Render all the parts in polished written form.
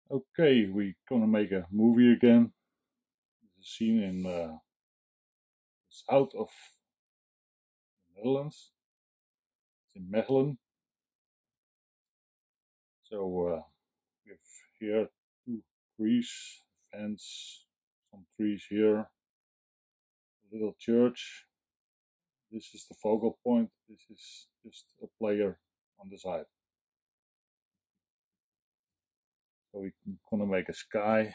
Okay, we're gonna make a movie again. It's a scene in the south of the Netherlands. It's in Mechelen. So we have here two trees, fence, some trees here, a little church. This is the focal point. This is just a player on the side. So we're gonna make a sky.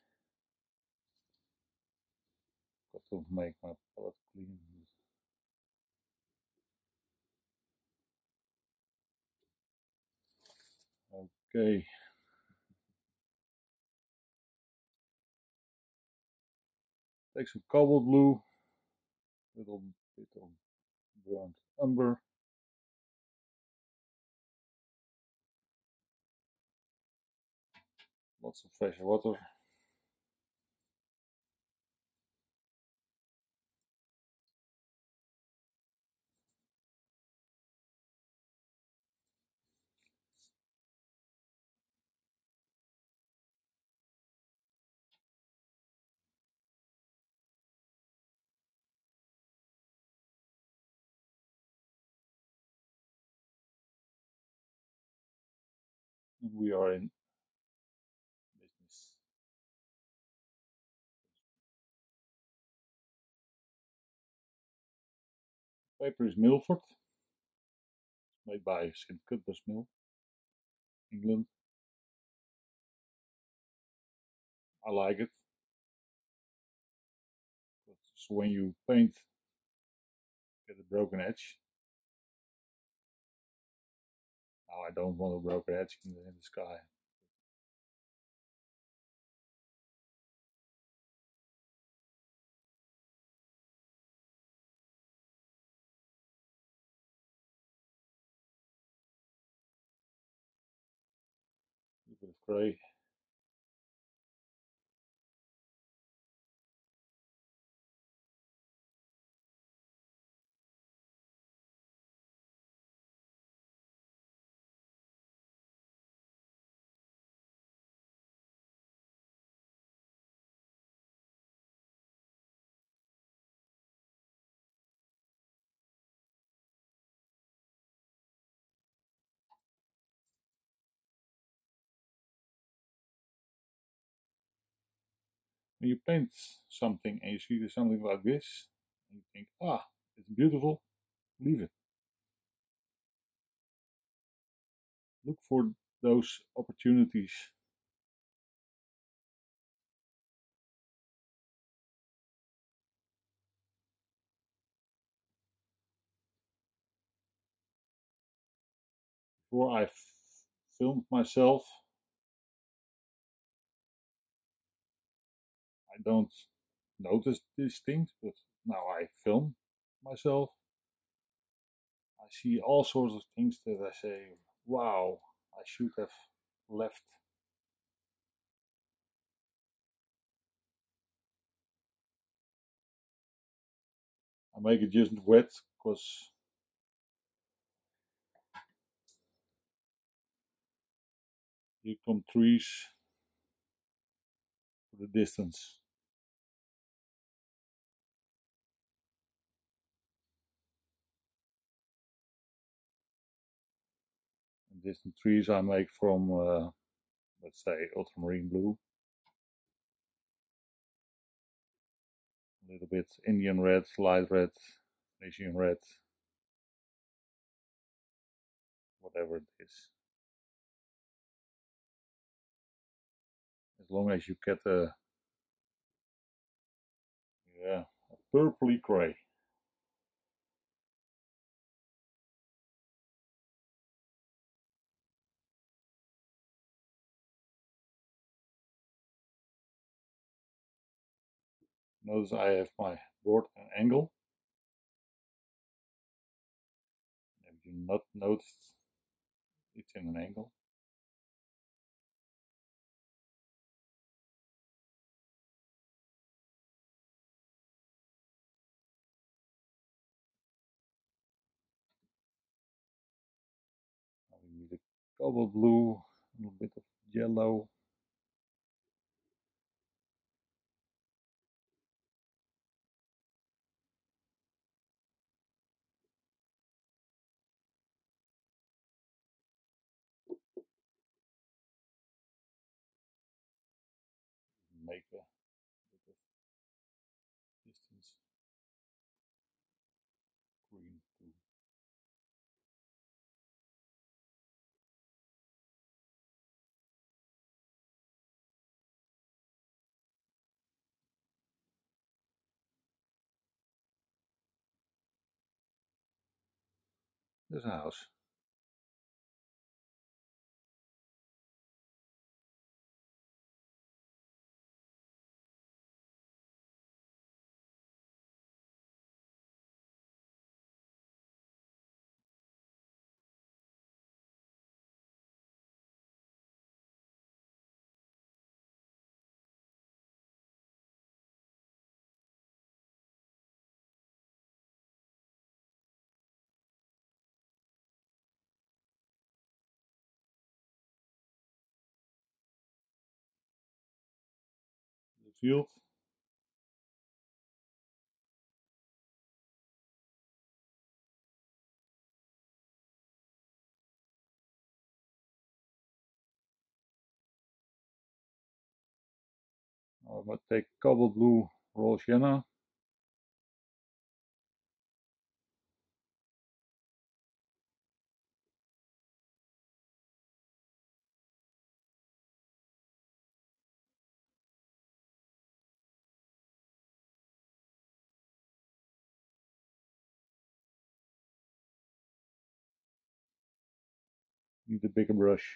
Got to make my palette clean. Okay. Take some cobalt blue, little bit of burnt umber. Lots of fresh water. We are in business. Paper is Millford, made by St. Cuthbert's Mill, England. I like it. So when you paint, get a broken edge. Now I don't want a broken edge in the sky. A little bit of grey. When you paint something and you see something like this, and you think, ah, it's beautiful, leave it. Look for those opportunities. Before I filmed myself, I don't notice these things, but now I film myself. I see all sorts of things that I say, wow, I should have left. I make it just wet because here come trees for the distance. And distant trees I make from, let's say, ultramarine blue. A little bit Indian red, light red, Asian red, whatever it is. As long as you get a, yeah, a purpley grey. Notice I have my board at an angle. If you not noticed, it's in an angle. Now we need a cobalt blue, a little bit of yellow. make a bit of distance. Green too. There's a house. The field. I'm going to take cobalt blue raw sienna. Need a bigger brush.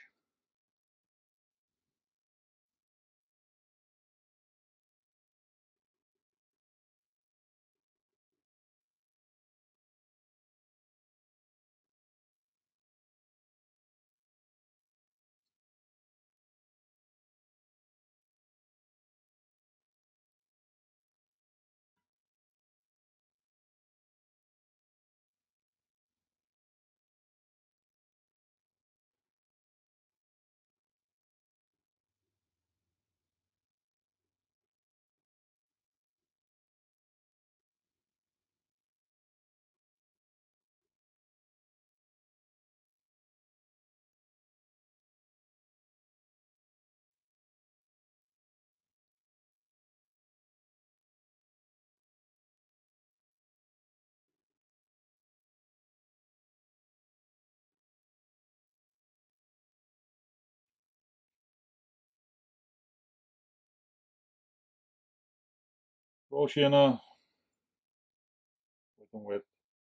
Raw sienna. Wet and wet.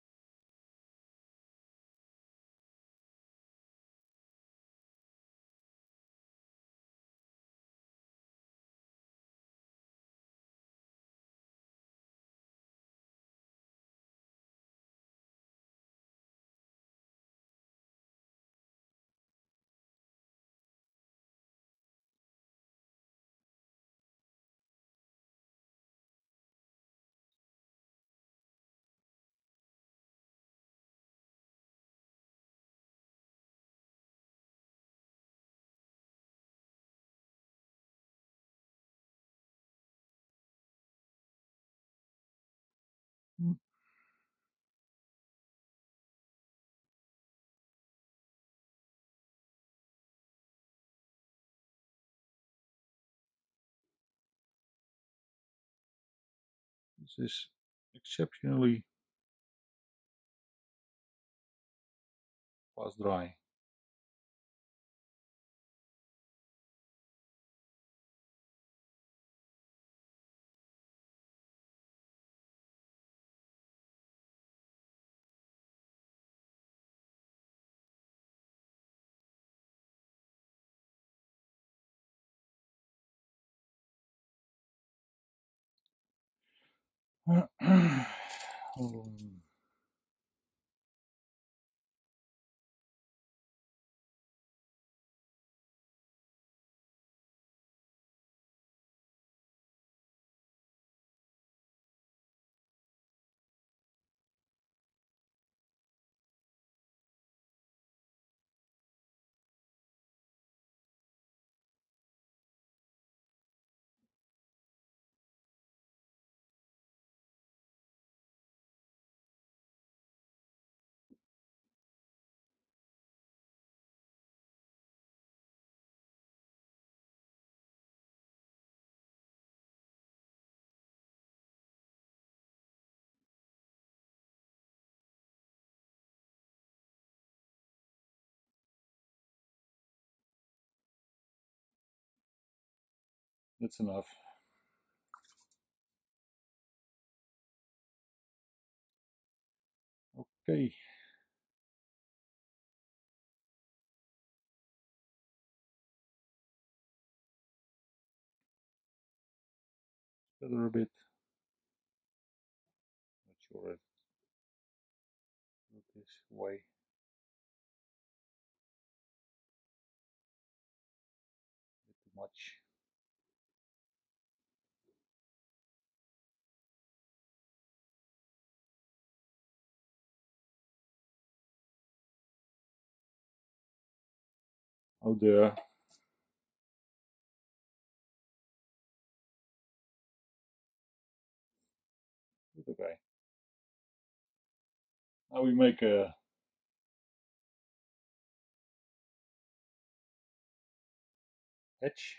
This is exceptionally fast dry. That's enough. Okay. Better a bit. Not sure if this way. A bit too much. Oh there. Okay. Now we make a edge.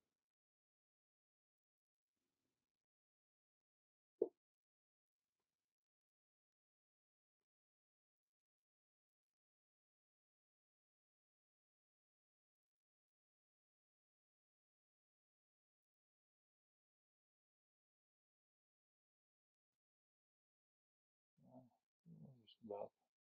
Just about.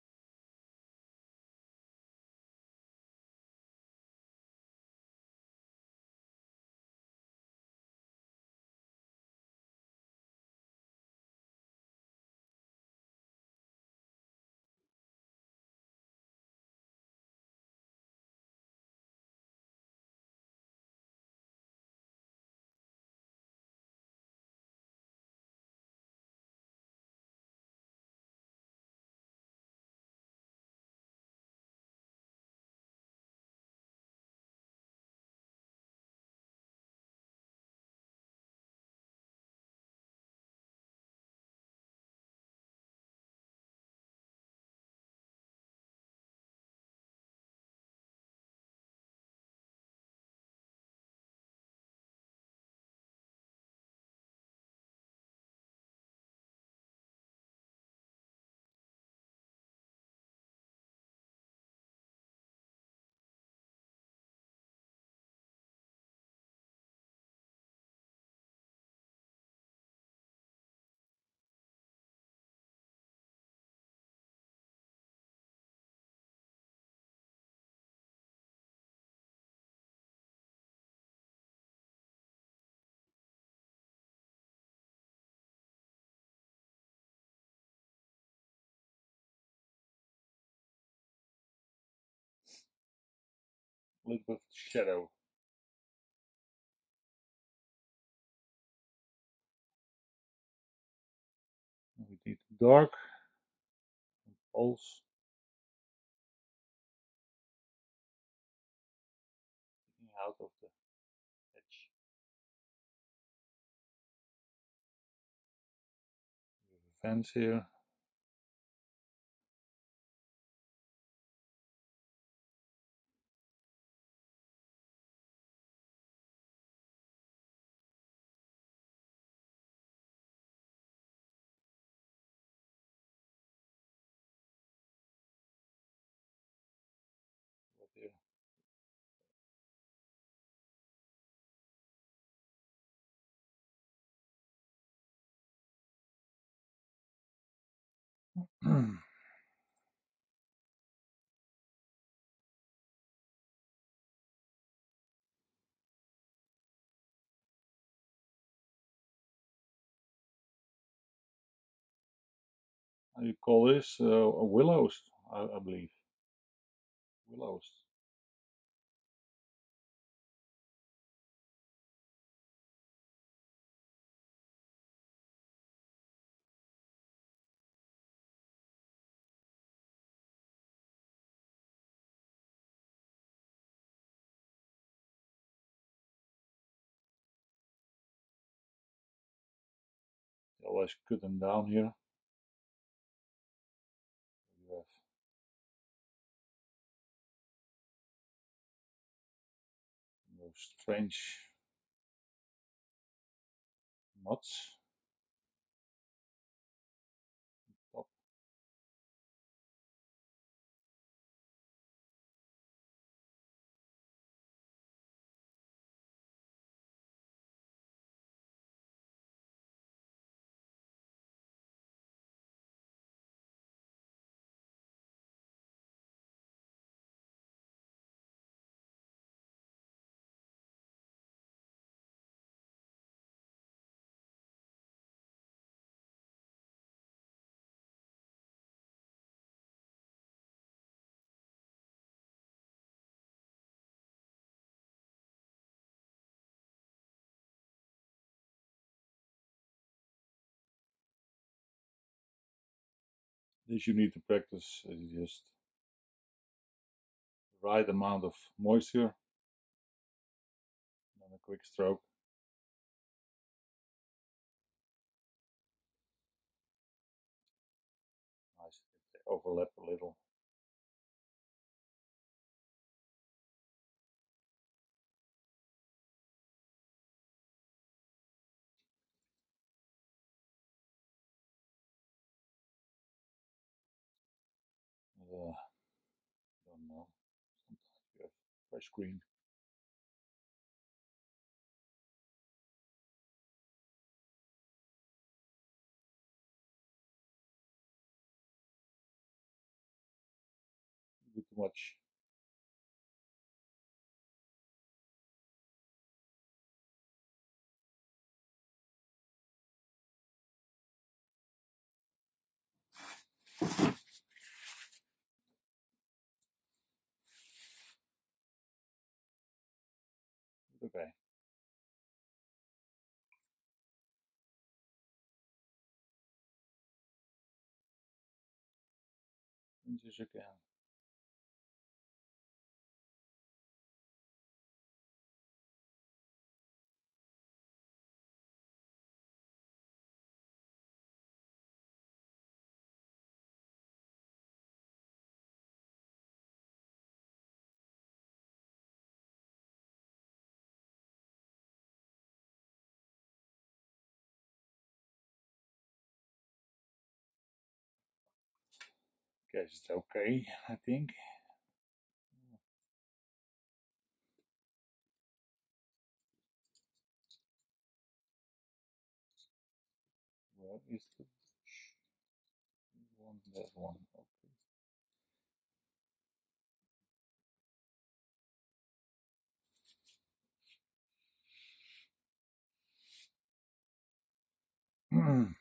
A little bit of shadow. We need dark poles sticking out of the edge. We have a fence here. What here? How you call this? Willows, I believe. Willows. You always cut them down here. You have those strange knots. Top. This you need to practice. It's just the right amount of moisture, and a quick stroke. Nice if they overlap a little. Don't know. Sometimes you have fresh green. A bit too much. Okay. Pinches again. Guess it's okay, I think. Where is the one? That one. Okay.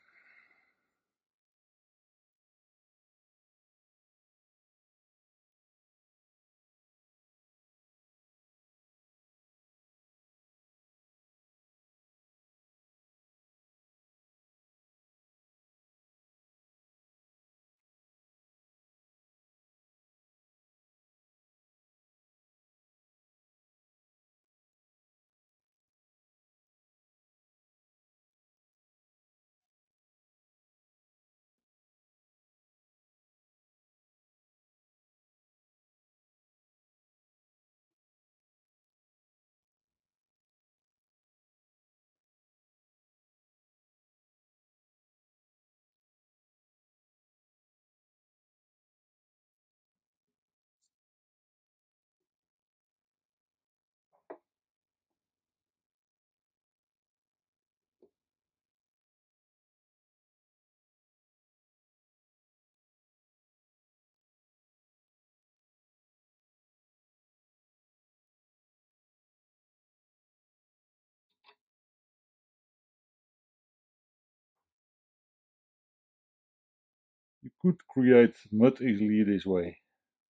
You could create mud easily this way,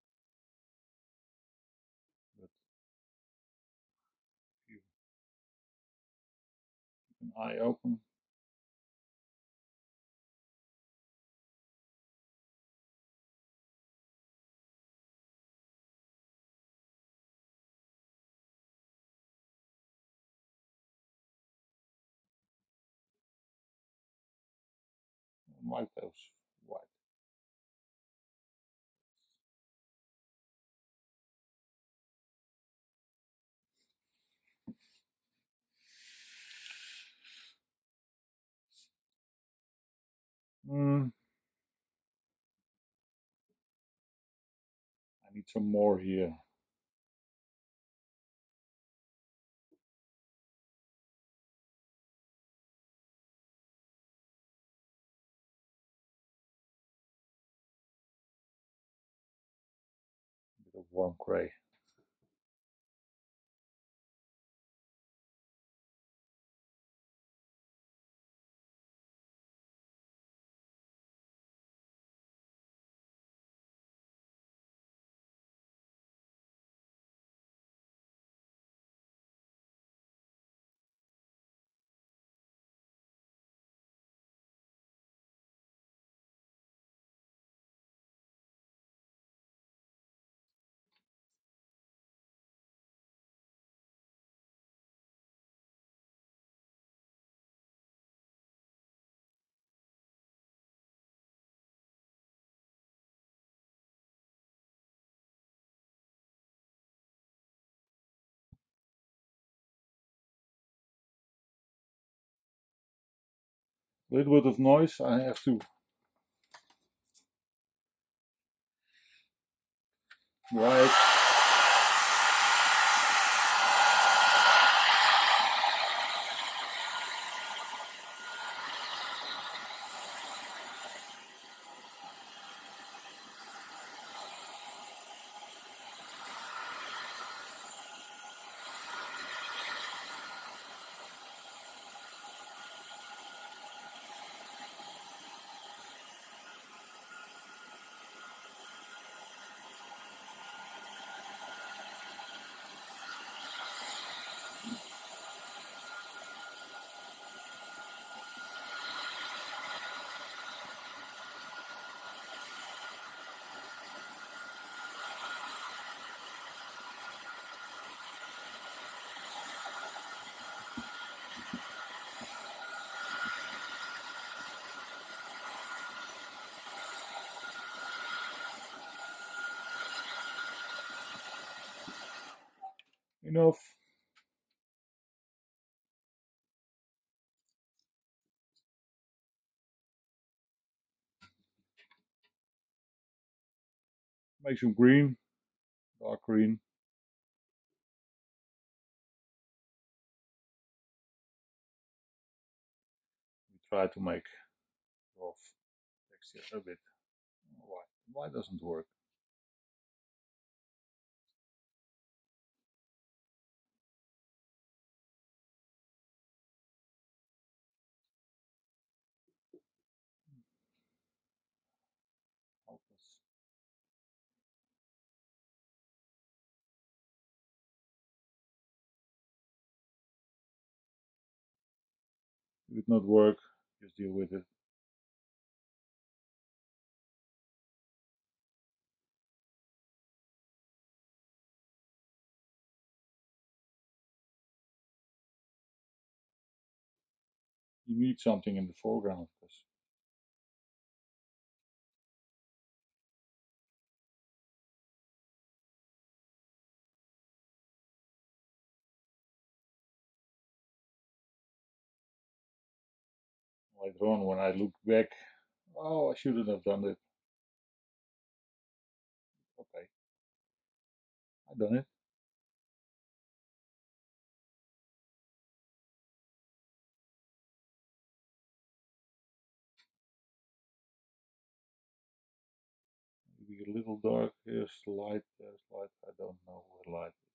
but if you keep an eye open, my toes white. Mm, I need some more here. A bit of warm gray. A little bit of noise. I have to dry it. Enough. Make some green, dark green. We try to make rough texture a bit. Why doesn't it work? If it not work, just deal with it. You need something in the foreground, because later on when I look back, oh, I shouldn't have done it. Okay, I done it. Maybe a little dark. Here's light. There's light. I don't know where light is.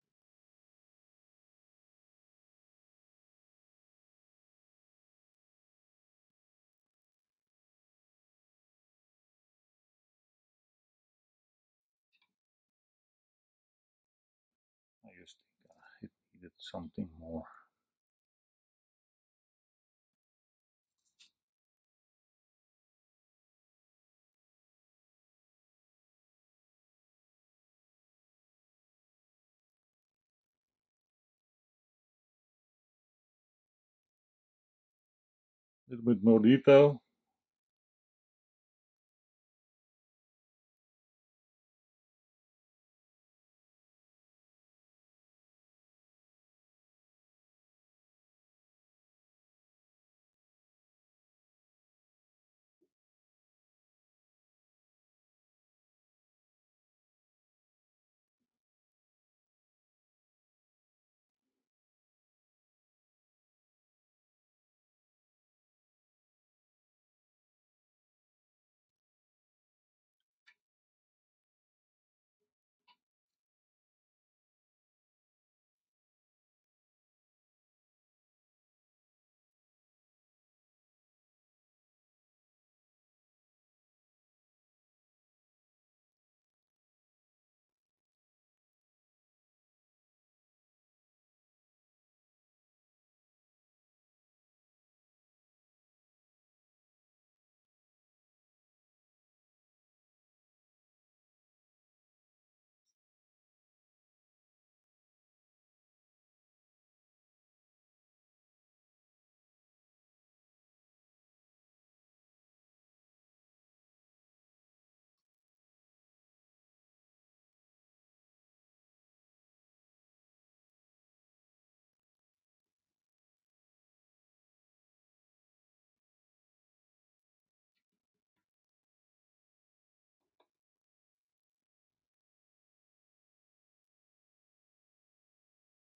I just think it needed something more. A little bit more detail.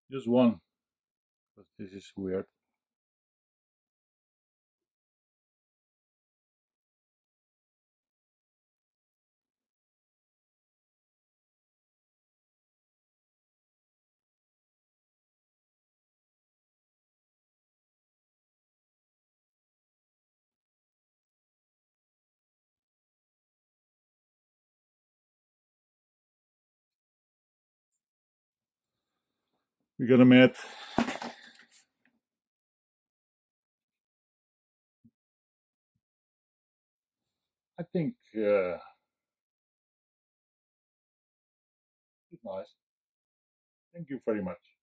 Just one, but this is weird. We got a mat. I think it's nice. Thank you very much.